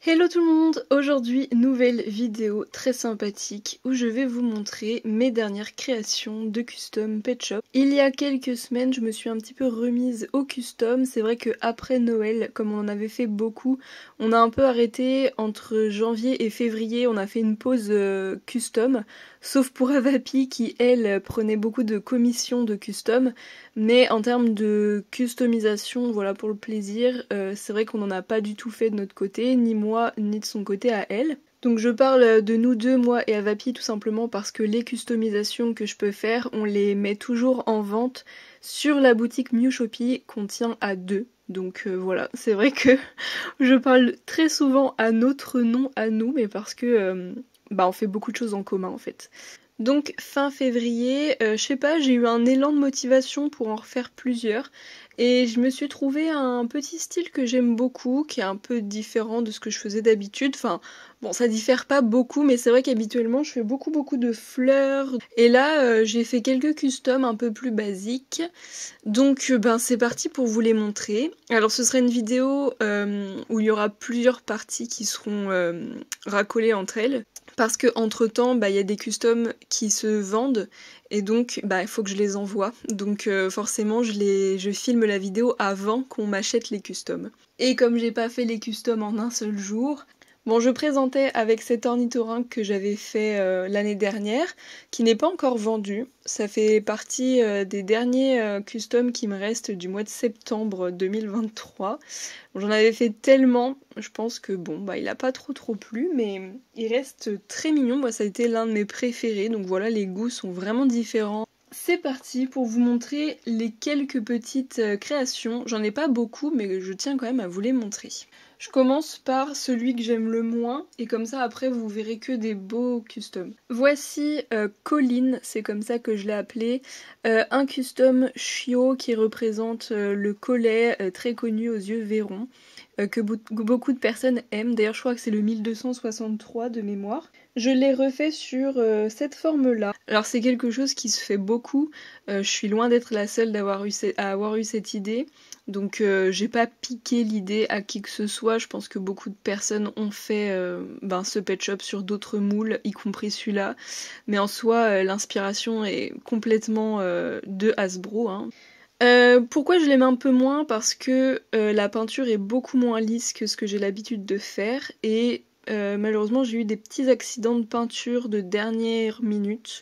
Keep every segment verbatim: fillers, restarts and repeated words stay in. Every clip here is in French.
Hello tout le monde! Aujourd'hui, nouvelle vidéo très sympathique où je vais vous montrer mes dernières créations de custom pet shop. Il y a quelques semaines, je me suis un petit peu remise au custom. C'est vrai qu'après Noël, comme on en avait fait beaucoup, on a un peu arrêté entre janvier et février, on a fait une pause euh, custom. Sauf pour Avapi qui, elle, prenait beaucoup de commissions de custom. Mais en termes de customisation, voilà, pour le plaisir, euh, c'est vrai qu'on n'en a pas du tout fait de notre côté, ni moi, ni de son côté à elle. Donc je parle de nous deux, moi et Avapi, tout simplement parce que les customisations que je peux faire, on les met toujours en vente sur la boutique Mew Shopee qu'on tient à deux. Donc euh, voilà, c'est vrai que je parle très souvent à notre nom, à nous, mais parce que euh, bah on fait beaucoup de choses en commun en fait. Donc fin février, euh, je sais pas, j'ai eu un élan de motivation pour en refaire plusieurs et je me suis trouvé un petit style que j'aime beaucoup, qui est un peu différent de ce que je faisais d'habitude. Enfin, bon, ça diffère pas beaucoup, mais c'est vrai qu'habituellement je fais beaucoup beaucoup de fleurs. Et là, euh, j'ai fait quelques customs un peu plus basiques. Donc euh, ben c'est parti pour vous les montrer. Alors ce sera une vidéo euh, où il y aura plusieurs parties qui seront euh, racolées entre elles. Parce que entre temps, bah, y a des customs qui se vendent et donc bah, il faut que je les envoie. Donc euh, forcément je, les... je filme la vidéo avant qu'on m'achète les customs. Et comme j'ai pas fait les customs en un seul jour, bon, je présentais avec cet ornithorynque que j'avais fait euh, l'année dernière, qui n'est pas encore vendu. Ça fait partie euh, des derniers euh, customs qui me restent du mois de septembre deux mille vingt-trois. Bon, j'en avais fait tellement, je pense que bon, bah il a pas trop trop plu, mais il reste très mignon. Moi, ça a été l'un de mes préférés, donc voilà, les goûts sont vraiment différents. C'est parti pour vous montrer les quelques petites euh, créations. J'en ai pas beaucoup, mais je tiens quand même à vous les montrer. Je commence par celui que j'aime le moins, et comme ça après vous verrez que des beaux customs. Voici euh, Colline, c'est comme ça que je l'ai appelé, euh, un custom chiot qui représente euh, le collet euh, très connu aux yeux vairons, euh, que beaucoup de personnes aiment. D'ailleurs je crois que c'est le mille deux cent soixante-trois de mémoire. Je l'ai refait sur euh, cette forme-là. Alors c'est quelque chose qui se fait beaucoup, euh, je suis loin d'être la seule d'avoir eu à avoir eu cette idée. Donc euh, j'ai pas piqué l'idée à qui que ce soit, je pense que beaucoup de personnes ont fait euh, ben, ce pet shop sur d'autres moules, y compris celui-là. Mais en soi, euh, l'inspiration est complètement euh, de Hasbro. Hein. Euh, pourquoi je l'aime un peu moins? Parce que euh, la peinture est beaucoup moins lisse que ce que j'ai l'habitude de faire. Et euh, malheureusement j'ai eu des petits accidents de peinture de dernière minute.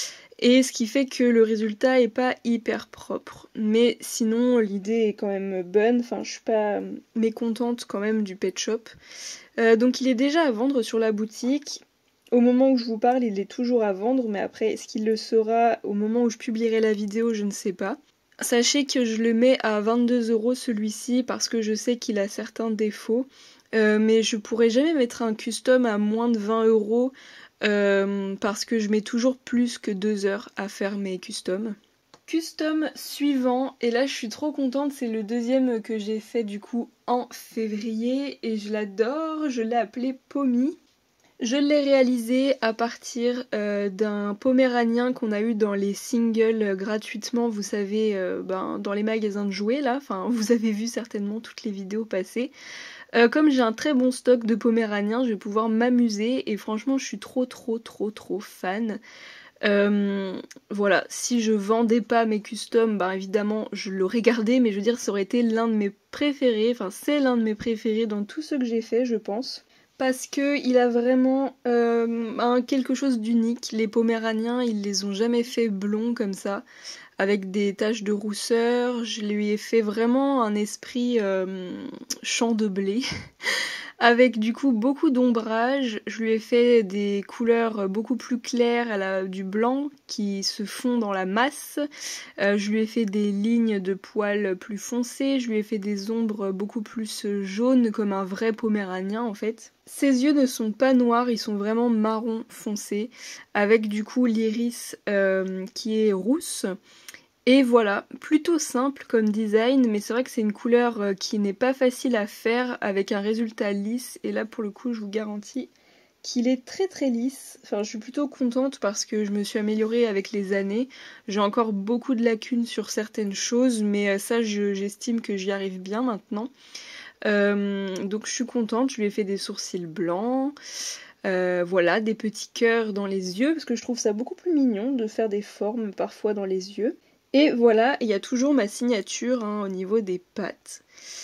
Et ce qui fait que le résultat est pas hyper propre. Mais sinon, l'idée est quand même bonne. Enfin, je suis pas mécontente quand même du pet shop. Euh, donc il est déjà à vendre sur la boutique. Au moment où je vous parle, il est toujours à vendre. Mais après, est-ce qu'il le sera au moment où je publierai la vidéo? Je ne sais pas. Sachez que je le mets à vingt-deux euros celui-ci parce que je sais qu'il a certains défauts. Euh, mais je pourrais jamais mettre un custom à moins de vingt euros. Euh, parce que je mets toujours plus que deux heures à faire mes customs. Custom suivant, et là je suis trop contente, c'est le deuxième que j'ai fait du coup en février et je l'adore, je l'ai appelé Pommy. Je l'ai réalisé à partir euh, d'un poméranien qu'on a eu dans les singles euh, gratuitement, vous savez, euh, ben, dans les magasins de jouets là, enfin vous avez vu certainement toutes les vidéos passées. Euh, comme j'ai un très bon stock de poméraniens, je vais pouvoir m'amuser et franchement je suis trop trop trop trop fan. Euh, voilà, si je vendais pas mes customs, bah évidemment je l'aurais gardé, mais je veux dire ça aurait été l'un de mes préférés, enfin c'est l'un de mes préférés dans tout ce que j'ai fait je pense. Parce que il a vraiment euh, un, quelque chose d'unique. Les poméraniens, ils les ont jamais fait blonds comme ça, avec des taches de rousseur. Je lui ai fait vraiment un esprit euh, champ de blé. Avec du coup beaucoup d'ombrage, je lui ai fait des couleurs beaucoup plus claires, elle a du blanc qui se fond dans la masse, euh, je lui ai fait des lignes de poils plus foncées, je lui ai fait des ombres beaucoup plus jaunes comme un vrai poméranien en fait. Ses yeux ne sont pas noirs, ils sont vraiment marron foncé, avec du coup l'iris euh, qui est rousse. Et voilà, plutôt simple comme design, mais c'est vrai que c'est une couleur qui n'est pas facile à faire avec un résultat lisse. Et là, pour le coup, je vous garantis qu'il est très très lisse. Enfin, je suis plutôt contente parce que je me suis améliorée avec les années. J'ai encore beaucoup de lacunes sur certaines choses, mais ça, je, j'estime que j'y arrive bien maintenant. Euh, donc je suis contente, je lui ai fait des sourcils blancs. Euh, voilà, des petits cœurs dans les yeux, parce que je trouve ça beaucoup plus mignon de faire des formes parfois dans les yeux. Et voilà, il y a toujours ma signature hein, au niveau des pattes.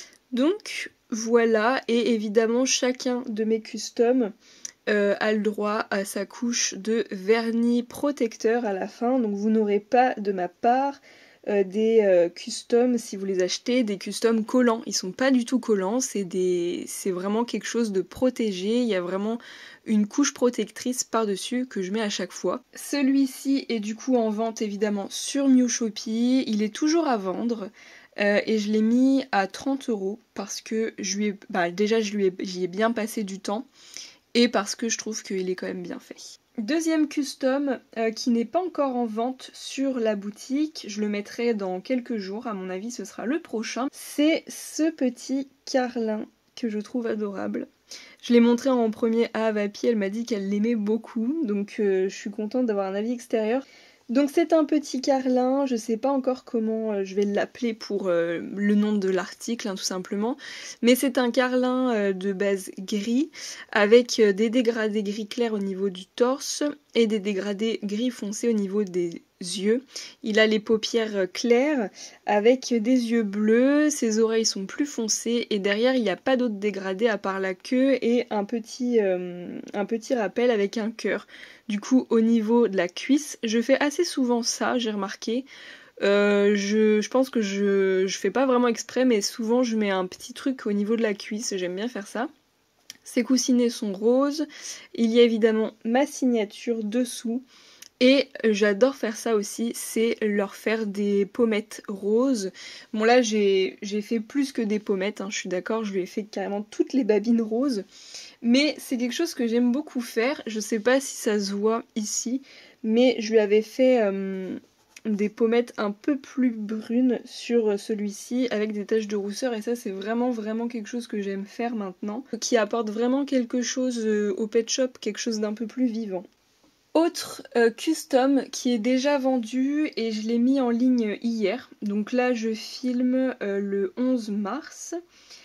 Donc voilà, et évidemment chacun de mes customs euh, a le droit à sa couche de vernis protecteur à la fin, donc vous n'aurez pas de ma part euh, des euh, customs, si vous les achetez, des customs collants. Ils sont pas du tout collants, c'est des... c'est vraiment quelque chose de protégé, il y a vraiment une couche protectrice par-dessus que je mets à chaque fois. Celui-ci est du coup en vente évidemment sur Miu Shopee, il est toujours à vendre. Euh, et je l'ai mis à trente euros parce que je lui ai, bah, déjà je lui ai, j'y ai bien passé du temps et parce que je trouve qu'il est quand même bien fait. Deuxième custom euh, qui n'est pas encore en vente sur la boutique, je le mettrai dans quelques jours, à mon avis ce sera le prochain, c'est ce petit carlin que je trouve adorable. Je l'ai montré en premier à Avapi, elle m'a dit qu'elle l'aimait beaucoup, donc euh, je suis contente d'avoir un avis extérieur. Donc c'est un petit carlin, je sais pas encore comment euh, je vais l'appeler pour euh, le nom de l'article hein, tout simplement, mais c'est un carlin euh, de base gris avec euh, des dégradés gris clairs au niveau du torse et des dégradés gris foncé au niveau des yeux. Il a les paupières claires avec des yeux bleus, ses oreilles sont plus foncées et derrière il n'y a pas d'autres dégradés à part la queue et un petit, euh, un petit rappel avec un cœur. Du coup au niveau de la cuisse, je fais assez souvent ça, j'ai remarqué. Euh, je, je pense que je, je fais pas vraiment exprès mais souvent je mets un petit truc au niveau de la cuisse, j'aime bien faire ça. Ces coussinets sont roses, il y a évidemment ma signature dessous. Et j'adore faire ça aussi, c'est leur faire des pommettes roses. Bon là j'ai fait plus que des pommettes, hein, je suis d'accord, je lui ai fait carrément toutes les babines roses. Mais c'est quelque chose que j'aime beaucoup faire, je sais pas si ça se voit ici, mais je lui avais fait euh, des pommettes un peu plus brunes sur celui-ci avec des taches de rousseur et ça c'est vraiment vraiment quelque chose que j'aime faire maintenant, qui apporte vraiment quelque chose au pet shop, quelque chose d'un peu plus vivant. Autre euh, custom qui est déjà vendu et je l'ai mis en ligne hier, donc là je filme euh, le onze mars,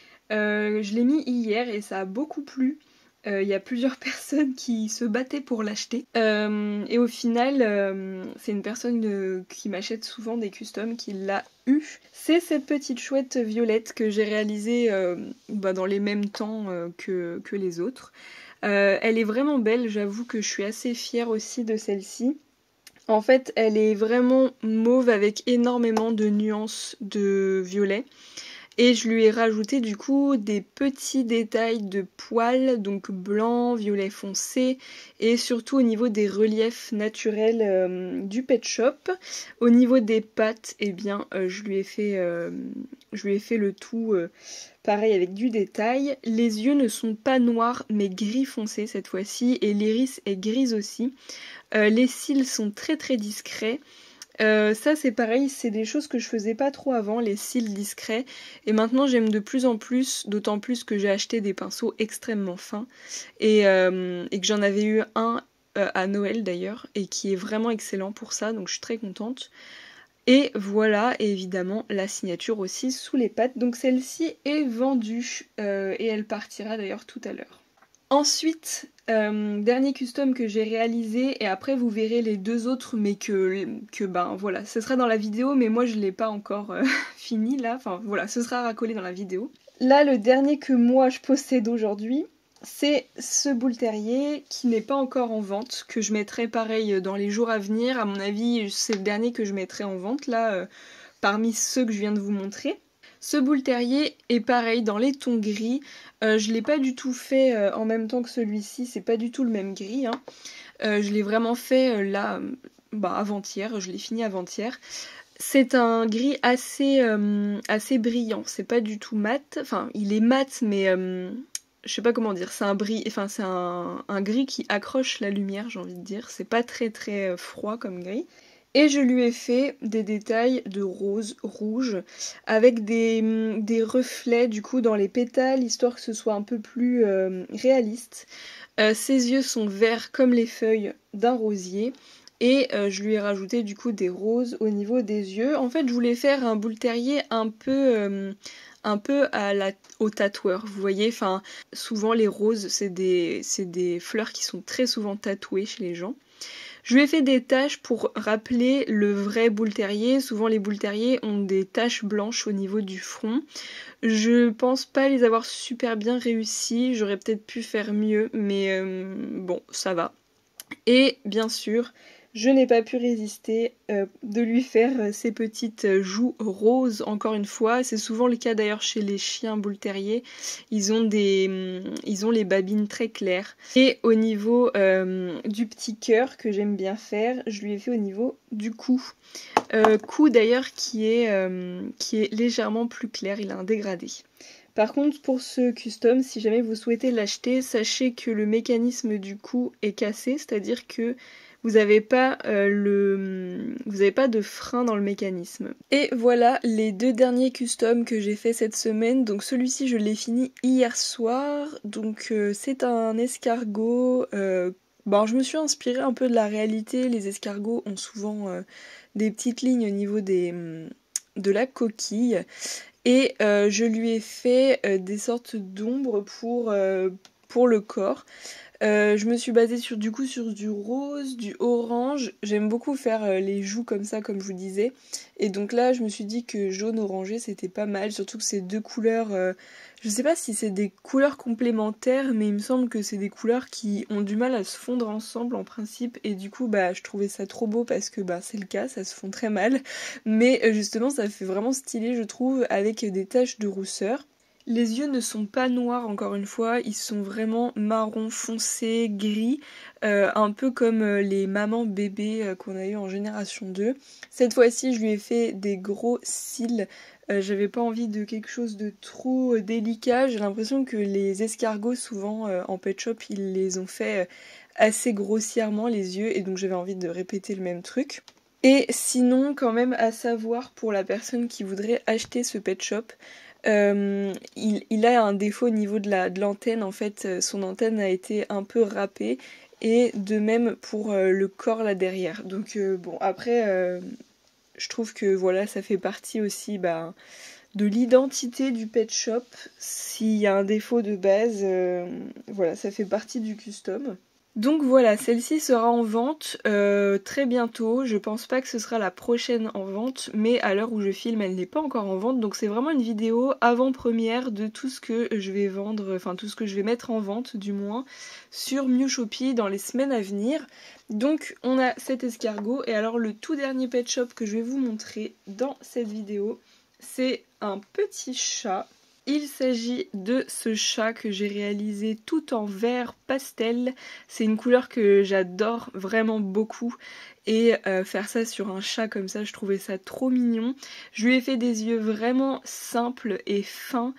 euh, je l'ai mis hier et ça a beaucoup plu, il euh, y a plusieurs personnes qui se battaient pour l'acheter euh, et au final euh, c'est une personne de, qui m'achète souvent des customs qui l'a eu. C'est cette petite chouette violette que j'ai réalisée euh, bah, dans les mêmes temps euh, que, que les autres. Euh, elle est vraiment belle, j'avoue que je suis assez fière aussi de celle-ci. En fait, elle est vraiment mauve avec énormément de nuances de violet. Et je lui ai rajouté du coup des petits détails de poils, donc blanc, violet foncé, et surtout au niveau des reliefs naturels euh, du pet shop. Au niveau des pattes, eh bien, euh, je lui ai fait, euh, je lui ai fait le tout euh, pareil avec du détail. Les yeux ne sont pas noirs mais gris foncé cette fois-ci, et l'iris est grise aussi. Euh, les cils sont très très discrets. Euh, ça c'est pareil, c'est des choses que je faisais pas trop avant, les cils discrets, et maintenant j'aime de plus en plus, d'autant plus que j'ai acheté des pinceaux extrêmement fins, et, euh, et que j'en avais eu un euh, à Noël d'ailleurs, et qui est vraiment excellent pour ça, donc je suis très contente. Et voilà, et évidemment la signature aussi sous les pattes, donc celle-ci est vendue, euh, et elle partira d'ailleurs tout à l'heure. Ensuite, euh, dernier custom que j'ai réalisé, et après vous verrez les deux autres, mais que, que ben voilà, ce sera dans la vidéo, mais moi je l'ai pas encore euh, fini là, enfin voilà, ce sera racolé dans la vidéo. Là, le dernier que moi je possède aujourd'hui, c'est ce boule terrier qui n'est pas encore en vente, que je mettrai pareil dans les jours à venir. À mon avis, c'est le dernier que je mettrai en vente là, euh, parmi ceux que je viens de vous montrer. Ce boule terrier est pareil dans les tons gris, euh, je l'ai pas du tout fait euh, en même temps que celui-ci, c'est pas du tout le même gris, hein. euh, je l'ai vraiment fait euh, là, bah, avant-hier, je l'ai fini avant-hier. C'est un gris assez, euh, assez brillant, c'est pas du tout mat, enfin il est mat mais euh, je sais pas comment dire, c'est un, bri... enfin, c'est un, un gris qui accroche la lumière j'ai envie de dire, c'est pas très très froid comme gris. Et je lui ai fait des détails de rose, rouge, avec des, des reflets du coup dans les pétales, histoire que ce soit un peu plus euh, réaliste. Euh, ses yeux sont verts comme les feuilles d'un rosier. Et euh, je lui ai rajouté du coup des roses au niveau des yeux. En fait, je voulais faire un boule terrier un peu, euh, un peu à la, au tatoueur, vous voyez, enfin souvent les roses c'est des, c'est des fleurs qui sont très souvent tatouées chez les gens. Je lui ai fait des taches pour rappeler le vrai boule terrier. Souvent les boules terriers ont des taches blanches au niveau du front. Je pense pas les avoir super bien réussi, j'aurais peut-être pu faire mieux, mais euh, bon, ça va. Et bien sûr, je n'ai pas pu résister euh, de lui faire ces petites joues roses, encore une fois. C'est souvent le cas d'ailleurs chez les chiens boule terrier. Ils ont des, ils ont les babines très claires. Et au niveau euh, du petit cœur que j'aime bien faire, je lui ai fait au niveau du cou. Euh, cou d'ailleurs qui est, euh, qui est légèrement plus clair, il a un dégradé. Par contre pour ce custom, si jamais vous souhaitez l'acheter, sachez que le mécanisme du cou est cassé, c'est-à-dire que vous n'avez pas, euh, le... vous avez pas de frein dans le mécanisme. Et voilà les deux derniers customs que j'ai fait cette semaine. Donc celui-ci je l'ai fini hier soir, donc euh, c'est un escargot. Euh... Bon, je me suis inspirée un peu de la réalité, les escargots ont souvent euh, des petites lignes au niveau des, de la coquille. Et euh, je lui ai fait euh, des sortes d'ombres pour, euh, pour le corps. Euh, je me suis basée sur, du coup sur du rose, du orange. J'aime beaucoup faire euh, les joues comme ça, comme je vous disais. Et donc là, je me suis dit que jaune orangé, c'était pas mal. Surtout que ces deux couleurs, euh, je sais pas si c'est des couleurs complémentaires, mais il me semble que c'est des couleurs qui ont du mal à se fondre ensemble en principe. Et du coup, bah, je trouvais ça trop beau parce que bah, c'est le cas, ça se fond très mal. Mais euh, justement, ça fait vraiment stylé, je trouve, avec des taches de rousseur. Les yeux ne sont pas noirs encore une fois, ils sont vraiment marron foncé, gris, euh, un peu comme les mamans bébés euh, qu'on a eu en génération deux. Cette fois-ci je lui ai fait des gros cils, euh, j'avais pas envie de quelque chose de trop euh, délicat, j'ai l'impression que les escargots souvent euh, en pet shop ils les ont fait euh, assez grossièrement les yeux et donc j'avais envie de répéter le même truc. Et sinon quand même à savoir pour la personne qui voudrait acheter ce pet shop, Euh, il, il a un défaut au niveau de la, de l'antenne, en fait son antenne a été un peu râpée et de même pour euh, le corps là derrière. Donc euh, bon après euh, je trouve que voilà ça fait partie aussi bah, de l'identité du pet shop. S'il y a un défaut de base, euh, voilà ça fait partie du custom. Donc voilà, celle-ci sera en vente euh, très bientôt. Je pense pas que ce sera la prochaine en vente, mais à l'heure où je filme, elle n'est pas encore en vente. Donc c'est vraiment une vidéo avant-première de tout ce que je vais vendre, enfin tout ce que je vais mettre en vente du moins, sur Mewshopi dans les semaines à venir. Donc on a cet escargot, et alors le tout dernier pet shop que je vais vous montrer dans cette vidéo, c'est un petit chat. Il s'agit de ce chat que j'ai réalisé tout en vert pastel. C'est une couleur que j'adore vraiment beaucoup. Et euh, faire ça sur un chat comme ça, je trouvais ça trop mignon. Je lui ai fait des yeux vraiment simples et fins.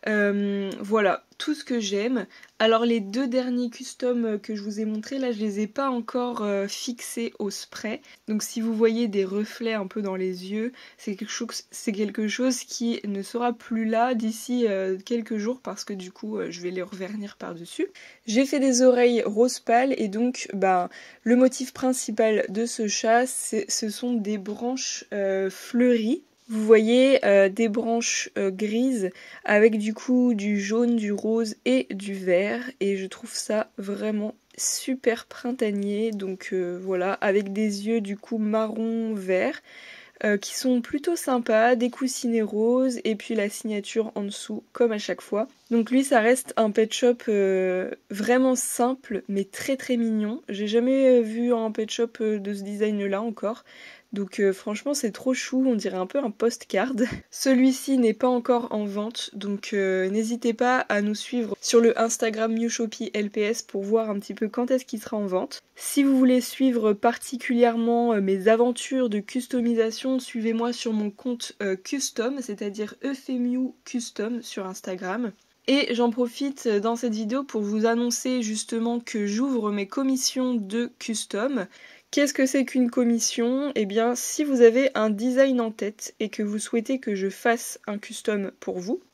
Euh, voilà, tout ce que j'aime. Alors les deux derniers customs que je vous ai montrés, là je les ai pas encore euh, fixés au spray. Donc si vous voyez des reflets un peu dans les yeux, c'est quelque chose, c'est quelque chose qui ne sera plus là d'ici euh, quelques jours parce que du coup euh, je vais les revernir par-dessus. J'ai fait des oreilles rose pâle et donc bah, le motif principal de ce chat, ce sont des branches euh, fleuries. Vous voyez euh, des branches euh, grises avec du coup du jaune, du rose et du vert, et je trouve ça vraiment super printanier. Donc euh, voilà, avec des yeux du coup marron vert euh, qui sont plutôt sympas, des coussinets roses et puis la signature en dessous comme à chaque fois. Donc lui ça reste un pet shop euh, vraiment simple mais très très mignon. J'ai jamais vu un pet shop euh, de ce design là encore. Donc euh, franchement c'est trop chou, on dirait un peu un postcard. Celui-ci n'est pas encore en vente, donc euh, n'hésitez pas à nous suivre sur le Instagram Mewshopi L P S pour voir un petit peu quand est-ce qu'il sera en vente. Si vous voulez suivre particulièrement euh, mes aventures de customisation, suivez-moi sur mon compte euh, custom, c'est-à-dire Euphemew Custom sur Instagram. Et j'en profite dans cette vidéo pour vous annoncer justement que j'ouvre mes commissions de custom. Qu'est-ce que c'est qu'une commission? Eh bien, si vous avez un design en tête et que vous souhaitez que je fasse un custom pour vous,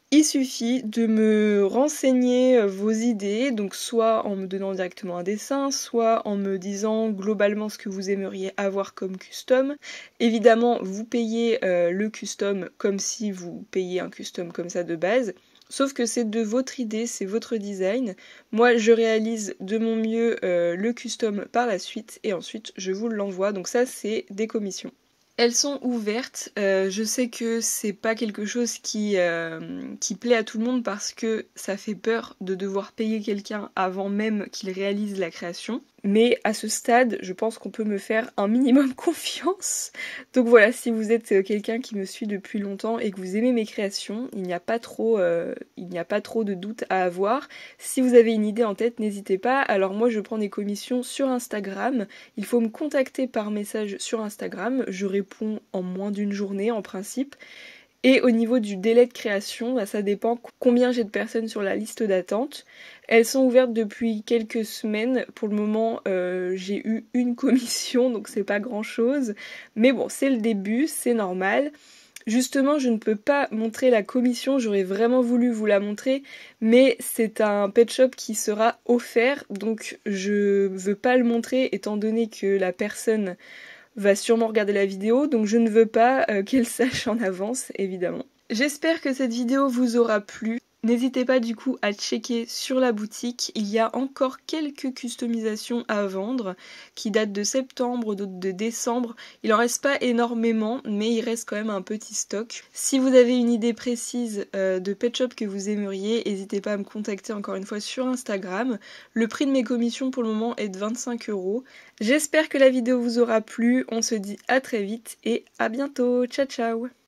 Il suffit de me renseigner vos idées, donc soit en me donnant directement un dessin, soit en me disant globalement ce que vous aimeriez avoir comme custom. Évidemment, vous payez euh, le custom comme si vous payiez un custom comme ça de base. Sauf que c'est de votre idée, c'est votre design. Moi, je réalise de mon mieux euh, le custom par la suite et ensuite je vous l'envoie. Donc ça, c'est des commissions. Elles sont ouvertes, euh, je sais que c'est pas quelque chose qui, euh, qui plaît à tout le monde parce que ça fait peur de devoir payer quelqu'un avant même qu'il réalise la création. Mais à ce stade, je pense qu'on peut me faire un minimum confiance. Donc voilà, si vous êtes quelqu'un qui me suit depuis longtemps et que vous aimez mes créations, il n'y a pas trop, euh, il n'y a pas trop de doute à avoir. Si vous avez une idée en tête, n'hésitez pas. Alors moi, je prends des commissions sur Instagram. Il faut me contacter par message sur Instagram. Je réponds en moins d'une journée en principe. Et au niveau du délai de création, bah, ça dépend combien j'ai de personnes sur la liste d'attente. Elles sont ouvertes depuis quelques semaines. Pour le moment, euh, j'ai eu une commission, donc c'est pas grand chose. Mais bon, c'est le début, c'est normal. Justement, je ne peux pas montrer la commission, j'aurais vraiment voulu vous la montrer, mais c'est un pet shop qui sera offert, donc je veux pas le montrer étant donné que la personne va sûrement regarder la vidéo, donc je ne veux pas euh, qu'elle sache en avance, évidemment. J'espère que cette vidéo vous aura plu. N'hésitez pas du coup à checker sur la boutique, il y a encore quelques customisations à vendre qui datent de septembre, d'autres de décembre. Il en reste pas énormément, mais il reste quand même un petit stock. Si vous avez une idée précise euh, de pet shop que vous aimeriez, n'hésitez pas à me contacter encore une fois sur Instagram. Le prix de mes commissions pour le moment est de vingt-cinq euros. J'espère que la vidéo vous aura plu, on se dit à très vite et à bientôt, ciao ciao.